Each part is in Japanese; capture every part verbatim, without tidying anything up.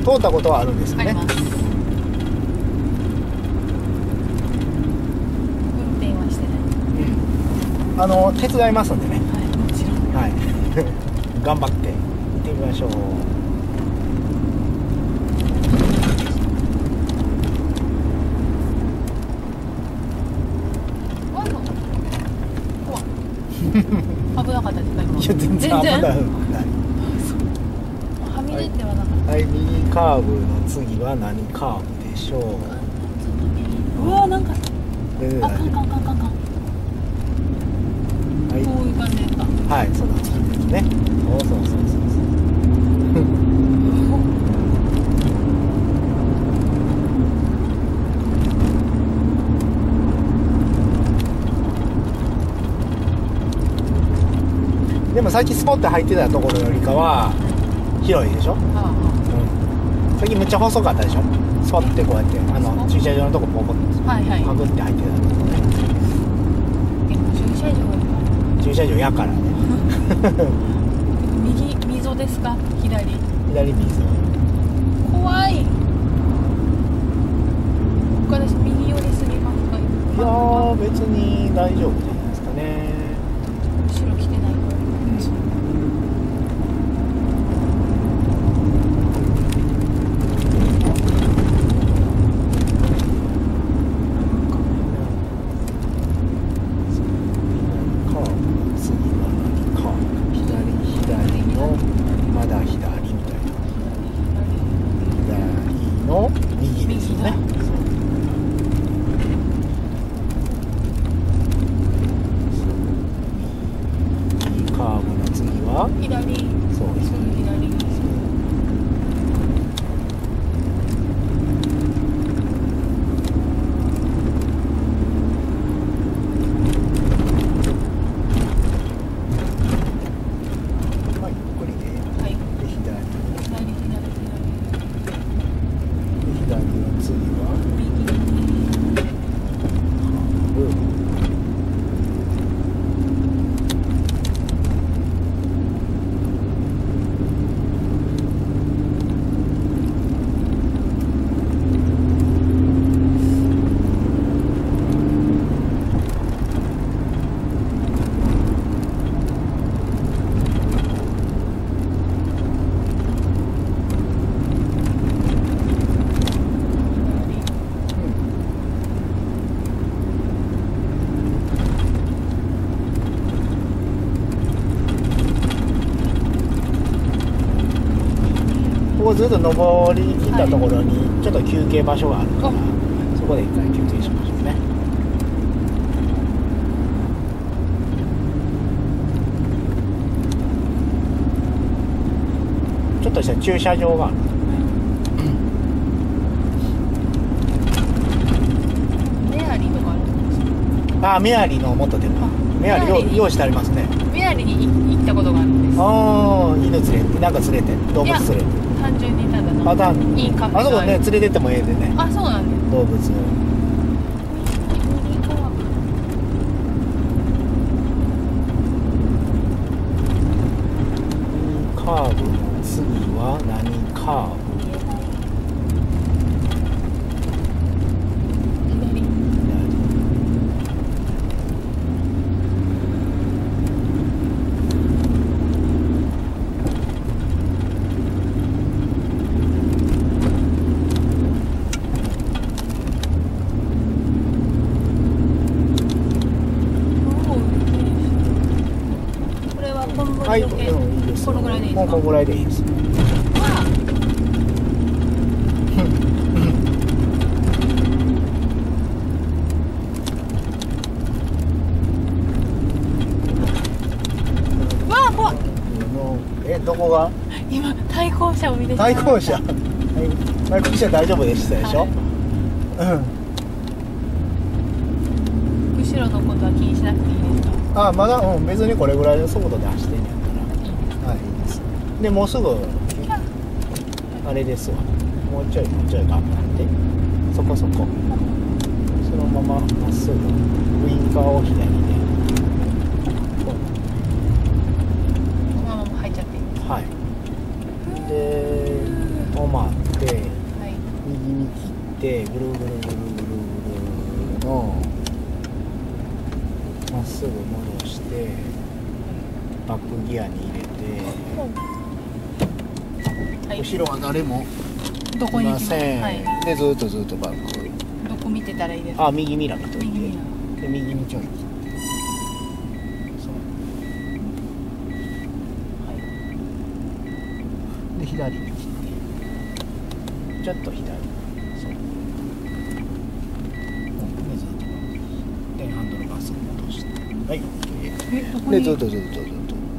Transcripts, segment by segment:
通ったことはあるんですよね。 あります。運転はしてない。 うん、あの手伝いますんでね。 はい、もちろん。 はい頑張って行ってみましょう。 危なかったですか今。 いや全然危ない。 はみ出てはなかった。 はい、右カーブの次は何カーブでしょう。 うわなんかであかんかんかんかんかん。 はい、 こういう感じですか。 はい、そんな感じですね。そうそうそうそうでもさっきスポッて入ってたところよりかは広いでしょ。 ああ、 うん、さっきめっちゃ細かったでしょ。スポッてこうやってあの駐車場のとこポコッとはいはい。 パクって入ってたところね。 でも駐車場が駐車場やからね右溝ですか左。 左水。 怖い。私右寄りすぎますか。 いやー別に大丈夫じゃないですかね。 後ろ来てない。 ずっと上り切ったところにちょっと休憩場所があるから、はい、そこで一回休憩しましょうね。ちょっとした駐車場がある。 メアリーとかあるんですか。 ああ、メアリーのもっと出るか。メアリー用意してありますね。 メアリーに行ったことがあるんです。 ああ、犬連れてなんか連れて動物連れて単純にただのあたんいいカフェ。 あそこね連れてってもええでね。 あ、そうなんです。 動物カーブの次は何カーブ。はい、でもいいです。 このぐらいでいいですか。 もうこのぐらいでいいです。 わあ、怖い。 え、どこが？ 今対向車を見てしまいました。 対向車。対向車大丈夫でしたでしょ。はい、 うん。後ろのことは気にしなくていいですか。 あ、まだ、うん、別にこれぐらいの速度で走ってんねんから。はい、いいです。でもうすぐあれですわ。もうちょいもうちょい頑張ってそこそこそのまままっすぐウインカーを左でこのまま入っちゃっていいですか。 はいで止まってではい右に切ってぐるぐるぐるぐるぐるのまっすぐ戻してバックギアに入れて、 はい後ろは誰もどこいに行きますません、 はいでずっとずっとバック、 どこ見てたらいいですかあ右ミラー見といて、 右ミラで右にちょい切ってそうで左に切ってちょっと左そうでずっとでハンドルバース戻してはい OK えどこにでずっとずっとずっと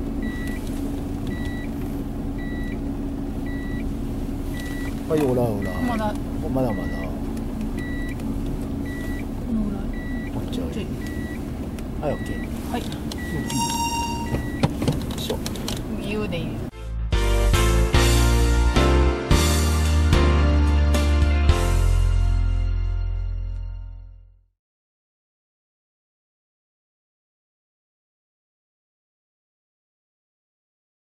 はいオラオラまだまだまだこのぐらいもうちょいちょいはい OK はいしょ右腕いいです